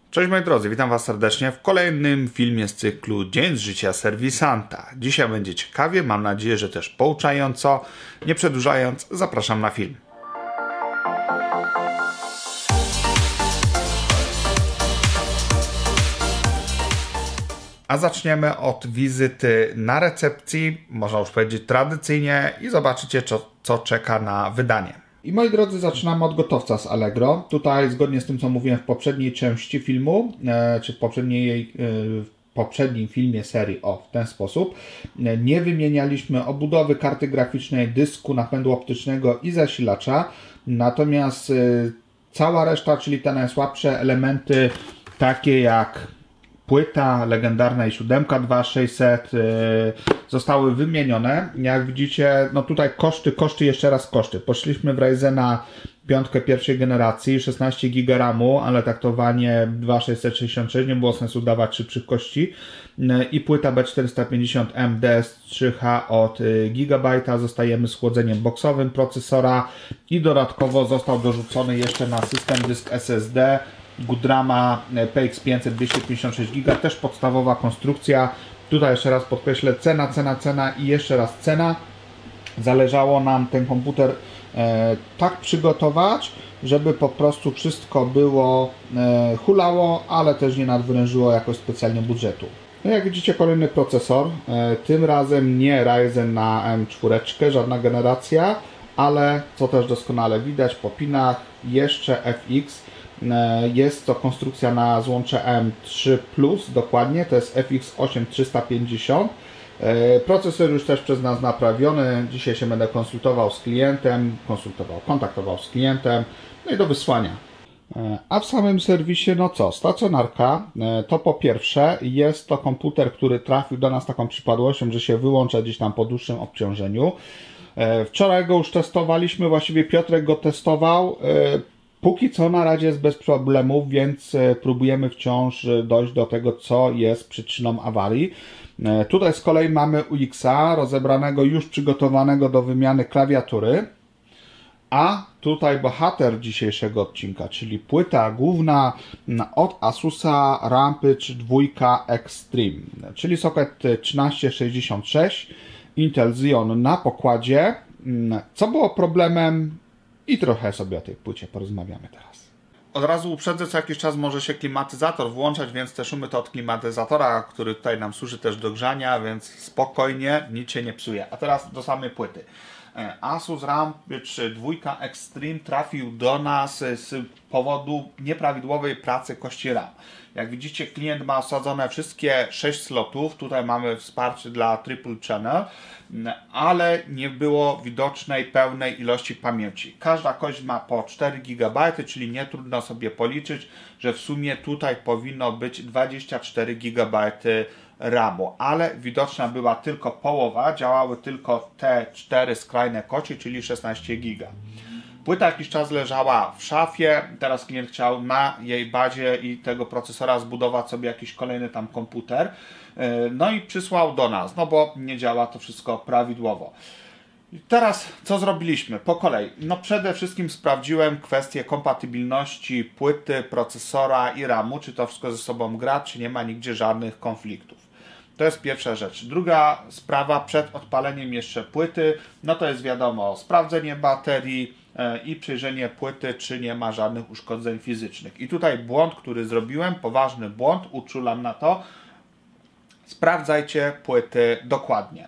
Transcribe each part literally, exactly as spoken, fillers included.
Cześć moi drodzy, witam Was serdecznie w kolejnym filmie z cyklu Dzień z życia serwisanta. Dzisiaj będzie ciekawie, mam nadzieję, że też pouczająco. Nie przedłużając, zapraszam na film. A zaczniemy od wizyty na recepcji, można już powiedzieć tradycyjnie, i zobaczycie co, co czeka na wydanie. I moi drodzy, zaczynamy od gotowca z Allegro. Tutaj zgodnie z tym, co mówiłem w poprzedniej części filmu, e, czy w, poprzedniej, e, w poprzednim filmie serii, o, w ten sposób, e, nie wymienialiśmy obudowy karty graficznej, dysku, napędu optycznego i zasilacza. Natomiast e, cała reszta, czyli te najsłabsze elementy, takie jak płyta legendarna i siódemka dwa tysiące sześćset yy, zostały wymienione. Jak widzicie, no tutaj koszty, koszty, jeszcze raz koszty. Poszliśmy w Ryzena piątkę pierwszej generacji, szesnaście giga ramu, ale taktowanie dwa tysiące sześćset sześćdziesiąt sześć, nie było sensu dawać trzy szybkości. Yy, I płyta B czterysta pięćdziesiąt M D S trzy H od yy, Gigabyte'a. Zostajemy z chłodzeniem boksowym procesora i dodatkowo został dorzucony jeszcze na system dysk S S D Goodrama P X pięćset dwieście pięćdziesiąt sześć giga, też podstawowa konstrukcja. Tutaj jeszcze raz podkreślę, cena, cena, cena i jeszcze raz cena. Zależało nam ten komputer e, tak przygotować, żeby po prostu wszystko było e, hulało, ale też nie nadwyrężyło jakoś specjalnie budżetu. No jak widzicie, kolejny procesor, e, tym razem nie Ryzen na M cztery, żadna generacja, ale co też doskonale widać po pinach, jeszcze F X. Jest to konstrukcja na złącze M trzy plus, dokładnie, to jest F X osiem trzysta pięćdziesiąt. Procesor już też przez nas naprawiony. Dzisiaj się będę konsultował z klientem, konsultował, kontaktował z klientem, no i do wysłania. A w samym serwisie, no co, stacjonarka, to po pierwsze jest to komputer, który trafił do nas taką przypadłością, że się wyłącza gdzieś tam po dłuższym obciążeniu. Wczoraj go już testowaliśmy, właściwie Piotrek go testował. Póki co na razie jest bez problemów, więc próbujemy wciąż dojść do tego, co jest przyczyną awarii. Tutaj z kolei mamy U X-a rozebranego, już przygotowanego do wymiany klawiatury. A tutaj bohater dzisiejszego odcinka, czyli płyta główna od Asusa Rampage dwa Extreme, czyli socket trzynaście sześćdziesiąt sześć, Intel Xeon na pokładzie. Co było problemem? I trochę sobie o tej płycie porozmawiamy teraz. Od razu uprzedzę, co jakiś czas może się klimatyzator włączać, więc te szumy to od klimatyzatora, który tutaj nam służy też do grzania, więc spokojnie, nic się nie psuje. A teraz do samej płyty. Asus Rampage dwa Extreme trafił do nas z powodu nieprawidłowej pracy kości RAM. Jak widzicie, klient ma osadzone wszystkie sześć slotów. Tutaj mamy wsparcie dla Triple Channel, ale nie było widocznej pełnej ilości pamięci. Każda kość ma po cztery gigabajty, czyli nie trudno sobie policzyć, że w sumie tutaj powinno być dwadzieścia cztery gigabajty ramu, ale widoczna była tylko połowa, działały tylko te cztery skrajne kości, czyli szesnaście giga. Płyta jakiś czas leżała w szafie, teraz klient chciał na jej bazie i tego procesora zbudować sobie jakiś kolejny tam komputer, no i przysłał do nas, no bo nie działa to wszystko prawidłowo. I teraz co zrobiliśmy? Po kolei. No przede wszystkim sprawdziłem kwestię kompatybilności płyty, procesora i ramu, czy to wszystko ze sobą gra, czy nie ma nigdzie żadnych konfliktów. To jest pierwsza rzecz. Druga sprawa, przed odpaleniem jeszcze płyty, no to jest wiadomo, sprawdzenie baterii i przejrzenie płyty, czy nie ma żadnych uszkodzeń fizycznych. I tutaj błąd, który zrobiłem, poważny błąd, uczulam na to, sprawdzajcie płyty dokładnie.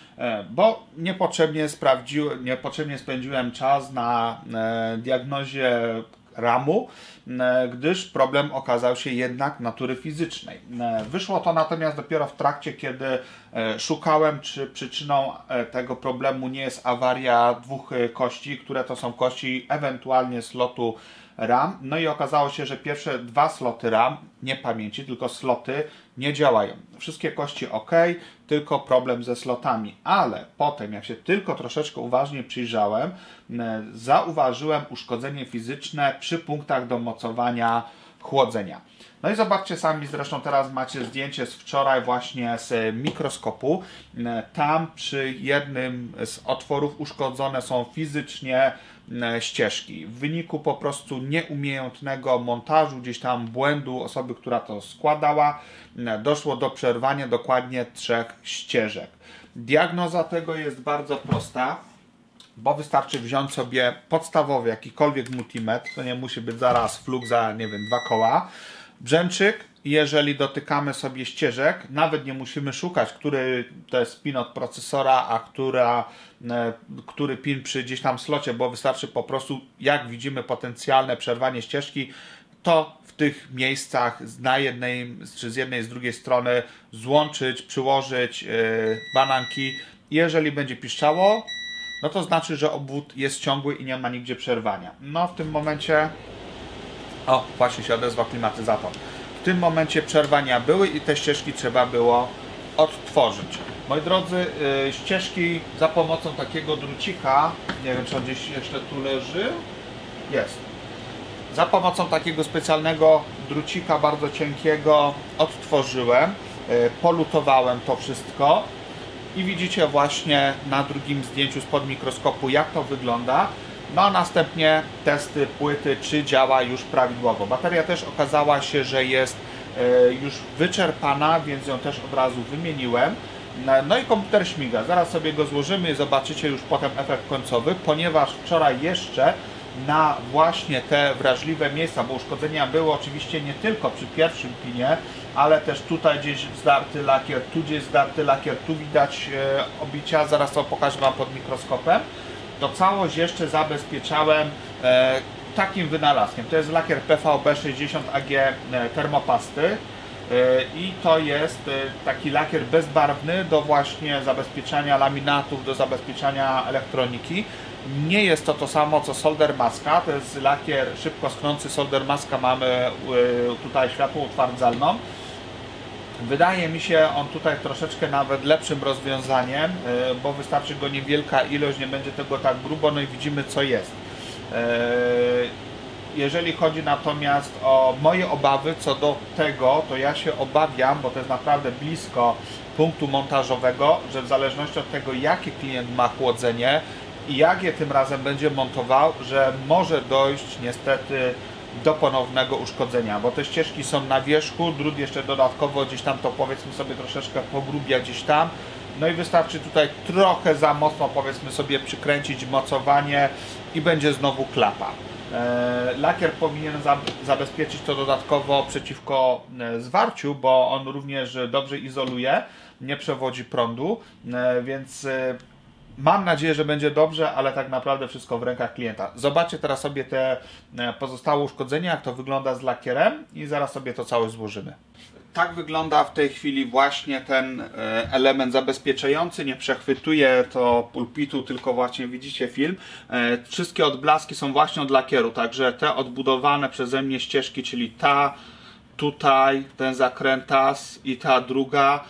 Bo niepotrzebnie, sprawdziłem, niepotrzebnie spędziłem czas na diagnozie ramu, gdyż problem okazał się jednak natury fizycznej. Wyszło to natomiast dopiero w trakcie, kiedy szukałem, czy przyczyną tego problemu nie jest awaria dwóch kości, które to są kości ewentualnie slotu RAM. No i okazało się, że pierwsze dwa sloty RAM, nie pamięci, tylko sloty, nie działają. Wszystkie kości ok, tylko problem ze slotami. Ale potem, jak się tylko troszeczkę uważnie przyjrzałem, zauważyłem uszkodzenie fizyczne przy punktach do mocowania chłodzenia. No i zobaczcie sami, zresztą teraz macie zdjęcie z wczoraj właśnie z mikroskopu. Tam przy jednym z otworów uszkodzone są fizycznie ścieżki. W wyniku po prostu nieumiejętnego montażu, gdzieś tam błędu osoby, która to składała, doszło do przerwania dokładnie trzech ścieżek. Diagnoza tego jest bardzo prosta, bo wystarczy wziąć sobie podstawowy jakikolwiek multimetr, to nie musi być zaraz fluk za, nie wiem, dwa koła, brzęczyk. Jeżeli dotykamy sobie ścieżek, nawet nie musimy szukać, który to jest pin od procesora, a która, który pin przy gdzieś tam slocie, bo wystarczy po prostu, jak widzimy potencjalne przerwanie ścieżki, to w tych miejscach na jednej, czy z jednej, z drugiej strony złączyć, przyłożyć yy, bananki. Jeżeli będzie piszczało, no to znaczy, że obwód jest ciągły i nie ma nigdzie przerwania. No w tym momencie, o właśnie się odezwał klimatyzator. W tym momencie przerwania były i te ścieżki trzeba było odtworzyć. Moi drodzy, yy, ścieżki za pomocą takiego drucika, nie wiem czy on gdzieś jeszcze tu leży, jest. Za pomocą takiego specjalnego drucika bardzo cienkiego odtworzyłem, yy, polutowałem to wszystko i widzicie właśnie na drugim zdjęciu spod mikroskopu jak to wygląda. No a następnie testy płyty, czy działa już prawidłowo. Bateria też okazała się, że jest e, już wyczerpana, więc ją też od razu wymieniłem. No i komputer śmiga. Zaraz sobie go złożymy i zobaczycie już potem efekt końcowy, ponieważ wczoraj jeszcze na właśnie te wrażliwe miejsca, bo uszkodzenia były oczywiście nie tylko przy pierwszym pinie, ale też tutaj gdzieś zdarty lakier, tu gdzieś zdarty lakier, tu widać e, obicia, zaraz to pokażę Wam pod mikroskopem. To całość jeszcze zabezpieczałem e, takim wynalazkiem. To jest lakier P V B sześćdziesiąt A G e, termopasty e, i to jest e, taki lakier bezbarwny do właśnie zabezpieczania laminatów, do zabezpieczania elektroniki. Nie jest to to samo co solder maska, to jest lakier szybko sknący. Solder maska mamy e, tutaj światło utwardzalną. Wydaje mi się on tutaj troszeczkę nawet lepszym rozwiązaniem, bo wystarczy go niewielka ilość, nie będzie tego tak grubo, no i widzimy co jest. Jeżeli chodzi natomiast o moje obawy co do tego, to ja się obawiam, bo to jest naprawdę blisko punktu montażowego, że w zależności od tego jakie klient ma chłodzenie i jak je tym razem będzie montował, że może dojść niestety do ponownego uszkodzenia, bo te ścieżki są na wierzchu, drut jeszcze dodatkowo gdzieś tam to powiedzmy sobie troszeczkę pogrubia gdzieś tam, no i wystarczy tutaj trochę za mocno powiedzmy sobie przykręcić mocowanie i będzie znowu klapa. E, lakier powinien za, zabezpieczyć to dodatkowo przeciwko e, zwarciu, bo on również dobrze izoluje, nie przewodzi prądu, e, więc e, mam nadzieję, że będzie dobrze, ale tak naprawdę wszystko w rękach klienta. Zobaczcie teraz sobie te pozostałe uszkodzenia, jak to wygląda z lakierem i zaraz sobie to całe złożymy. Tak wygląda w tej chwili właśnie ten element zabezpieczający. Nie przechwytuje to pulpitu, tylko właśnie widzicie film. Wszystkie odblaski są właśnie od lakieru, także te odbudowane przeze mnie ścieżki, czyli ta, tutaj, ten zakrętas i ta druga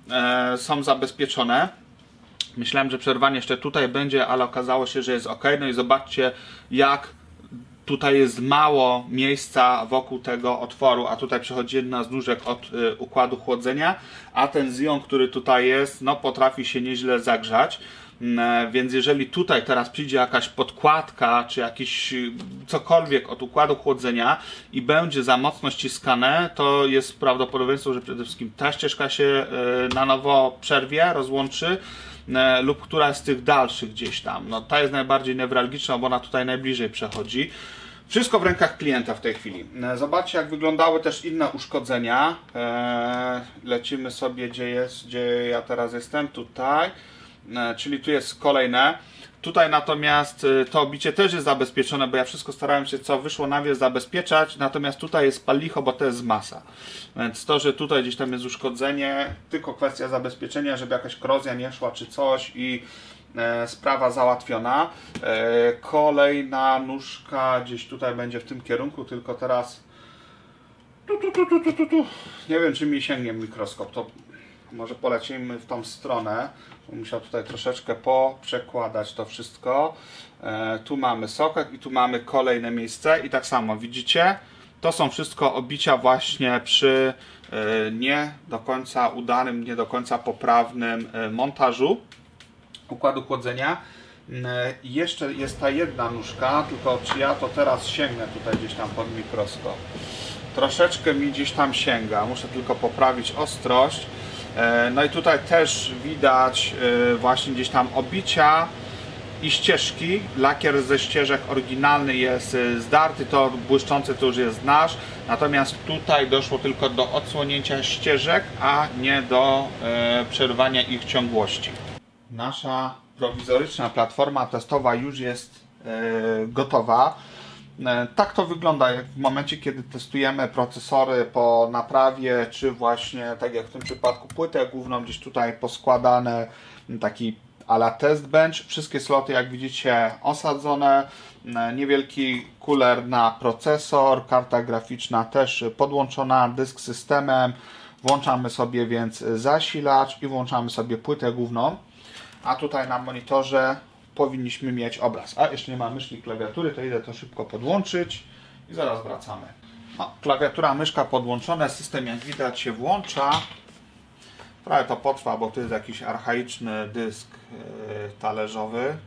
są zabezpieczone. Myślałem, że przerwanie jeszcze tutaj będzie, ale okazało się, że jest ok. No i zobaczcie, jak tutaj jest mało miejsca wokół tego otworu, a tutaj przechodzi jedna z nóżek od y, układu chłodzenia, a ten zion, który tutaj jest, no potrafi się nieźle zagrzać. Y, więc jeżeli tutaj teraz przyjdzie jakaś podkładka, czy jakiś y, cokolwiek od układu chłodzenia i będzie za mocno ściskane, to jest prawdopodobieństwo, że przede wszystkim ta ścieżka się y, na nowo przerwie, rozłączy, lub która z tych dalszych gdzieś tam. No, ta jest najbardziej newralgiczna, bo ona tutaj najbliżej przechodzi. Wszystko w rękach klienta w tej chwili. Zobaczcie, jak wyglądały też inne uszkodzenia. Eee, lecimy sobie, gdzie jest, gdzie ja teraz jestem, tutaj. Eee, czyli tu jest kolejne. Tutaj natomiast to obicie też jest zabezpieczone, bo ja wszystko starałem się, co wyszło na wierzch, zabezpieczać, natomiast tutaj jest palicho, bo to jest masa. Więc to, że tutaj gdzieś tam jest uszkodzenie, tylko kwestia zabezpieczenia, żeby jakaś korozja nie szła czy coś i e, sprawa załatwiona. E, kolejna nóżka gdzieś tutaj będzie w tym kierunku, tylko teraz tu, tu, tu, tu, tu, tu, tu. Nie wiem, czy mi sięgnie mikroskop, to może polecimy w tą stronę. Musiał tutaj troszeczkę poprzekładać to wszystko. E, tu mamy soket i tu mamy kolejne miejsce i tak samo widzicie, To są wszystko obicia właśnie przy nie do końca udanym, nie do końca poprawnym montażu układu chłodzenia. I jeszcze jest ta jedna nóżka, tylko czy ja to teraz sięgnę tutaj gdzieś tam pod mikroskop. Troszeczkę mi gdzieś tam sięga, muszę tylko poprawić ostrość. No i tutaj też widać właśnie gdzieś tam obicia i ścieżki. Lakier ze ścieżek oryginalny jest zdarty, to błyszczący to już jest nasz. Natomiast tutaj doszło tylko do odsłonięcia ścieżek, a nie do e, przerwania ich ciągłości. Nasza prowizoryczna platforma testowa już jest e, gotowa. E, tak to wygląda jak w momencie, kiedy testujemy procesory po naprawie, czy właśnie tak jak w tym przypadku płytę główną gdzieś tutaj poskładane, taki a la test bench. Wszystkie sloty, jak widzicie, osadzone. Niewielki cooler na procesor, karta graficzna też podłączona, dysk systemem. Włączamy sobie więc zasilacz i włączamy sobie płytę główną. A tutaj na monitorze powinniśmy mieć obraz. A jeszcze nie ma myszki, klawiatury, to idę to szybko podłączyć i zaraz wracamy. No, klawiatura, myszka podłączone, system jak widać się włącza. Trochę to potrwa, bo to jest jakiś archaiczny dysk yy, talerzowy.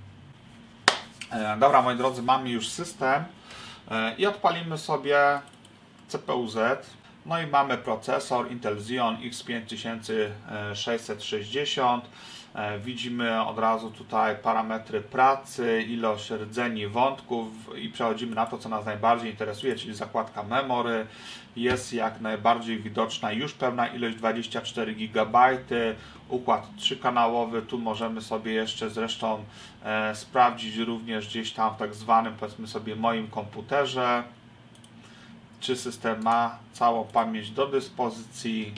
Yy, dobra, moi drodzy, mamy już system yy, i odpalimy sobie C P U Z. No i mamy procesor Intel Xeon X pięć tysięcy sześćset sześćdziesiąt. Yy, widzimy od razu tutaj parametry pracy, ilość rdzeni wątków i przechodzimy na to, co nas najbardziej interesuje, czyli zakładka memory. Jest jak najbardziej widoczna już pełna ilość dwadzieścia cztery gigabajty, układ trzykanałowy. Tu możemy sobie jeszcze zresztą e, sprawdzić również gdzieś tam w tak zwanym, powiedzmy sobie, moim komputerze, czy system ma całą pamięć do dyspozycji.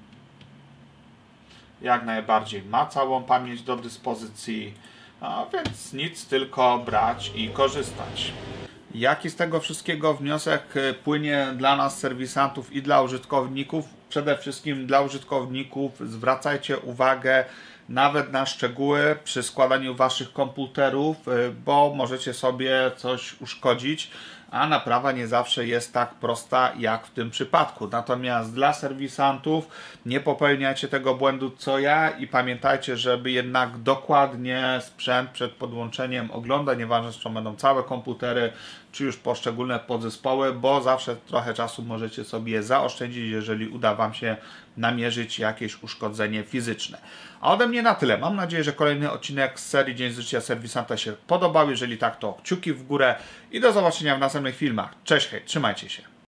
Jak najbardziej ma całą pamięć do dyspozycji, no, więc nic, tylko brać i korzystać. Jaki z tego wszystkiego wniosek płynie dla nas, serwisantów, i dla użytkowników? Przede wszystkim dla użytkowników zwracajcie uwagę nawet na szczegóły przy składaniu waszych komputerów, bo możecie sobie coś uszkodzić, a naprawa nie zawsze jest tak prosta jak w tym przypadku. Natomiast dla serwisantów nie popełniajcie tego błędu co ja i pamiętajcie, żeby jednak dokładnie sprzęt przed podłączeniem oglądać, nieważne czy to będą całe komputery, czy już poszczególne podzespoły, bo zawsze trochę czasu możecie sobie zaoszczędzić, jeżeli uda wam się namierzyć jakieś uszkodzenie fizyczne. A ode mnie na tyle. Mam nadzieję, że kolejny odcinek z serii Dzień z życia serwisanta się podobał. Jeżeli tak, to kciuki w górę i do zobaczenia w następnych filmach. Cześć, hej, trzymajcie się.